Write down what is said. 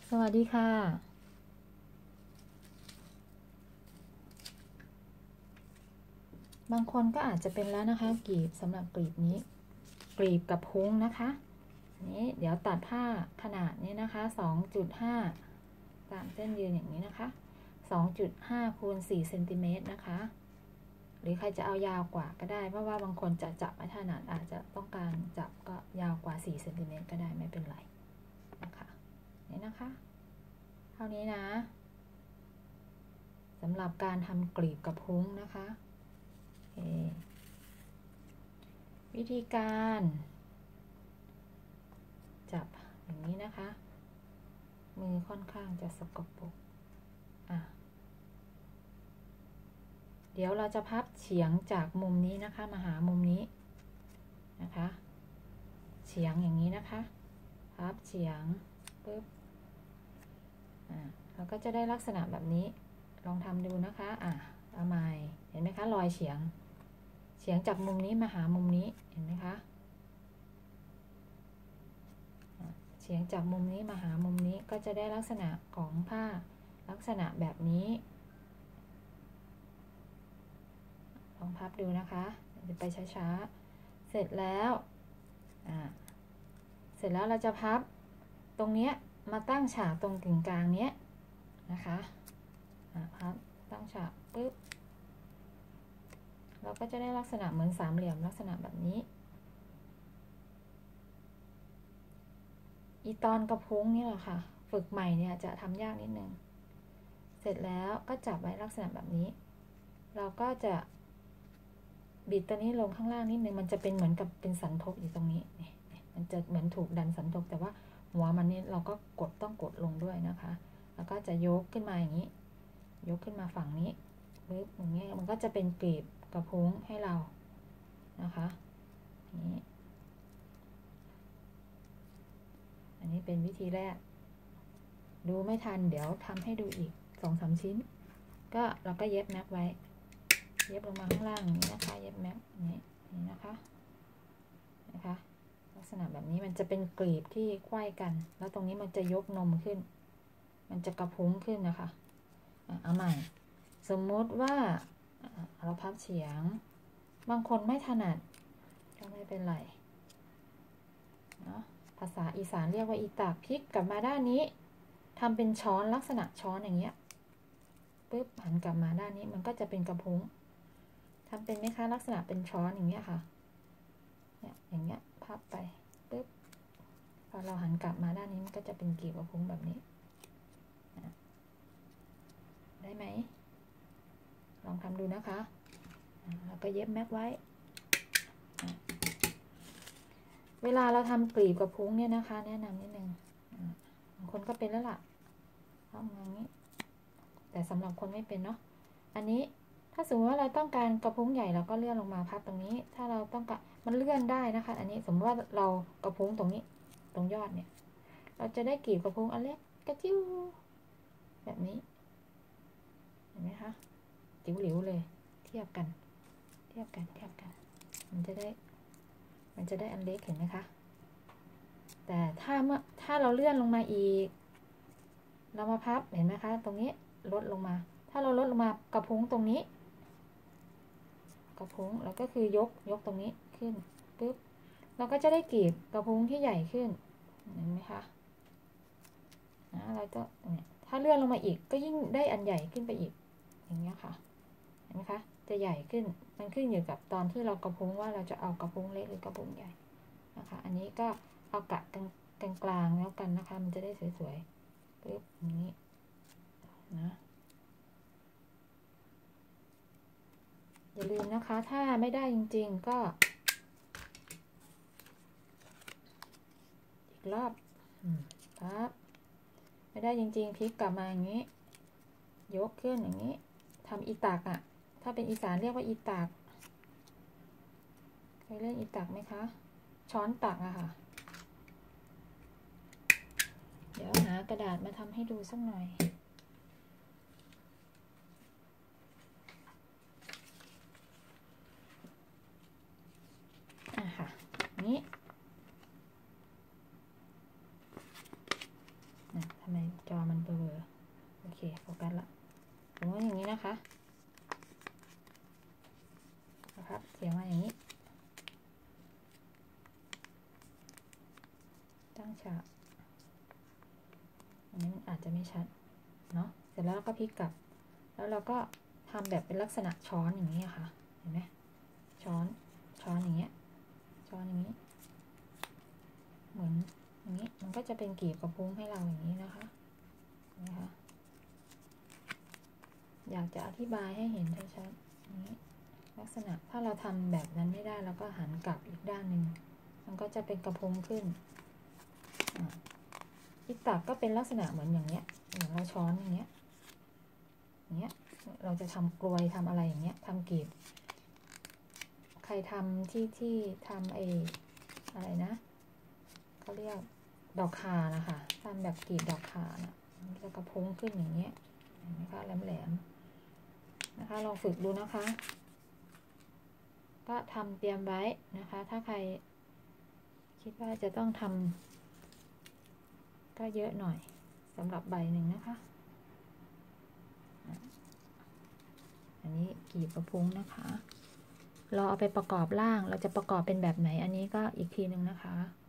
สวัสดีค่ะบางคนก็อาจจะเป็นแล้วนะคะกรีบสำหรับกรีบนี้กรีบกับพุ้งนะคะนี้เดี๋ยวตัดผ้าขนาดนี้นะคะ 2.5 ตามเส้นยืนอย่างนี้นะคะ 2.5 คูณ 4 เซนติเมตรนะคะหรือใครจะเอายาวกว่าก็ได้เพราะว่าบางคนจะจับไม่ถนัดอาจจะต้องการจับก็ยาวกว่า 4 เซนติเมตรก็ได้ไม่เป็นไรนะคะนี่นะคะเท่านี้นะสำหรับการทำกลีบกับพุ้งนะคะวิธีการจับอย่างนี้นะคะมือค่อนข้างจะสกปรกเดี๋ยวเราจะพับเฉียงจากมุมนี้นะคะมาหามุมนี้นะคะเฉียงอย่างนี้นะคะพับเฉียงปึ๊บเราก็จะได้ลักษณะแบบนี้ลองทำดูนะคะเอาใหม่เห็นไหมคะรอยเฉียงจากมุมนี้มาหามุมนี้เห็นไหมคะเฉียงจากมุมนี้มาหามุมนี้ก็จะได้ลักษณะของผ้าลักษณะแบบนี้ลองพับดูนะคะไปช้าๆเสร็จแล้วเราจะพับตรงนี้มาตั้งฉากตรงกึ่งกลางเนี้ยนะคะพับตั้งฉากปึ๊บเราก็จะได้ลักษณะเหมือนสามเหลี่ยมลักษณะแบบนี้อีตอนกระพุ้งนี่แหละค่ะฝึกใหม่เนี่ยจะทำยากนิดนึงเสร็จแล้วก็จับไว้ลักษณะแบบนี้เราก็จะบิดตัวนี้ลงข้างล่างนิดนึงมันจะเป็นเหมือนกับเป็นสันทบอยู่ตรงนี้มันจะเหมือนถูกดันสันทบแต่ว่าหัวมันนี่เราก็ต้องกดลงด้วยนะคะแล้วก็จะยกขึ้นมาอย่างนี้ยกขึ้นมาฝั่งนี้ปึ๊บอย่างนี้มันก็จะเป็นกลีบกระพุ้งให้เรานะคะนี่อันนี้เป็นวิธีแรกดูไม่ทันเดี๋ยวทำให้ดูอีก 2-3 ชิ้นก็เราก็เย็บแม็กไว้เย็บลงมาข้างล่างนี้นะคะเย็บแม็กนี่นะคะลักษณะแบบนี้มันจะเป็นกลีบที่ไขว้กันแล้วตรงนี้มันจะยกนมขึ้นมันจะกระพุ้งขึ้นนะคะเอาใหม่สมมติว่าเราพับเฉียงบางคนไม่ถนัดก็ไม่เป็นไรเนาะภาษาอีสานเรียกว่าอีตากพลิกกลับมาด้านนี้ทำเป็นช้อนลักษณะช้อนอย่างเงี้ยปึ๊บหันกลับมาด้านนี้มันก็จะเป็นกระพุ้งทำเป็นไหมคะลักษณะเป็นช้อนอย่างเงี้ยค่ะเนี่ยอย่างเงี้ยพับไปปึ๊บพอเราหันกลับมาด้านนี้มันก็จะเป็นกลีบกระพุ้งแบบนี้ได้ไหมลองทำดูนะคะแล้วก็เย็บแม็กไว้เวลาเราทำกลีบกับพุ้งเนี่ยนะคะแนะนำนิดนึงบางคนก็เป็นแล้วล่ะทำอย่างนี้แต่สำหรับคนไม่เป็นเนาะอันนี้ถ้าสมมติว่าเราต้องการกระพุ้งใหญ่เราก็เลื่อนลงมาพับตรงนี้ถ้าเราต้องการมันเลื่อนได้นะคะอันนี้สมมติว่าเรากระพุ้งตรงนี้ตรงยอดเนี่ยเราจะได้กลีบกระพุ้งอันเล็กกระจิ้วแบบนี้เห็นไหมคะจิ๋วหลิวเลยเทียบกันมันจะได้อันเล็กเห็นไหมคะแต่ถ้าเราเลื่อนลงมาอีกเรามาพับเห็นไหมคะตรงนี้ลดลงมาถ้าเราลดลงมากระพุ้งตรงนี้กระพุ้งแล้วก็คือยกตรงนี้ขึ้นปึ๊บเราก็จะได้กลีบกระพุ้งที่ใหญ่ขึ้นเห็นไหมคะเราจะเนี่ยถ้าเลื่อนลงมาอีกก็ยิ่งได้อันใหญ่ขึ้นไปอีกอย่างเงี้ยค่ะเห็นไหมคะจะใหญ่ขึ้นมันขึ้นอยู่กับตอนที่เรากระพุ้งว่าเราจะเอากระพุ้งเล็กหรือกระพุ้งใหญ่นะคะอันนี้ก็เอากะกลางแล้วกันนะคะมันจะได้สวยๆปึ๊บอย่างนี้นะอย่าลืมนะคะถ้าไม่ได้จริงๆก็อีกรอบปั๊บไม่ได้จริงๆพลิกกลับมาอย่างนี้ยกขึ้นอย่างนี้ทำอีตากถ้าเป็นอีสานเรียกว่าอีตากเคยเล่นอีตากไหมคะช้อนตักค่ะเดี๋ยวหากระดาษมาทำให้ดูสักหน่อยค่ะนี้นะทำไมจอมันเบลอโอเคโฟกัสละสมมติอย่างนี้นะคะนะครับเสียงมาอย่างนี้ตั้งฉากอันนี้มันอาจจะไม่ชัดเนาะเสร็จแล้วเราก็พลิกกลับแล้วเราก็ทำแบบเป็นลักษณะช้อนอย่างนี้ค่ะเห็นไหมช้อนอย่างเงี้ยช้อนอย่างนี้เหมือนอย่างนี้มันก็จะเป็นกีบกระพุ้งให้เราอย่างนี้นะคะอยากจะอธิบายให้เห็นชัดๆอย่างนี้ลักษณะถ้าเราทำแบบนั้นไม่ได้เราก็หันกลับอีกด้านหนึ่งมันก็จะเป็นกระพุ้งขึ้นอีกตักก็เป็นลักษณะเหมือนอย่างเงี้ยเหมือนเราช้อนอย่างเงี้ยเราจะทำกลวยทำอะไรอย่างเงี้ยทำกีบใครทำที่ทำอะไรนะเขาเรียกดอกคานะคะทำแบบกีบดอกคานะมันจะกระพุ้งขึ้นอย่างเงี้ยเห็นไหมคะแหลมๆนะคะลองฝึกดูนะคะก็ทำเตรียมไว้นะคะถ้าใครคิดว่าจะต้องทำก็เยอะหน่อยสำหรับใบหนึ่งนะคะอันนี้กีบกระพุ้งนะคะเราเอาไปประกอบร่างเราจะประกอบเป็นแบบไหนอันนี้ก็อีกทีหนึ่งนะคะ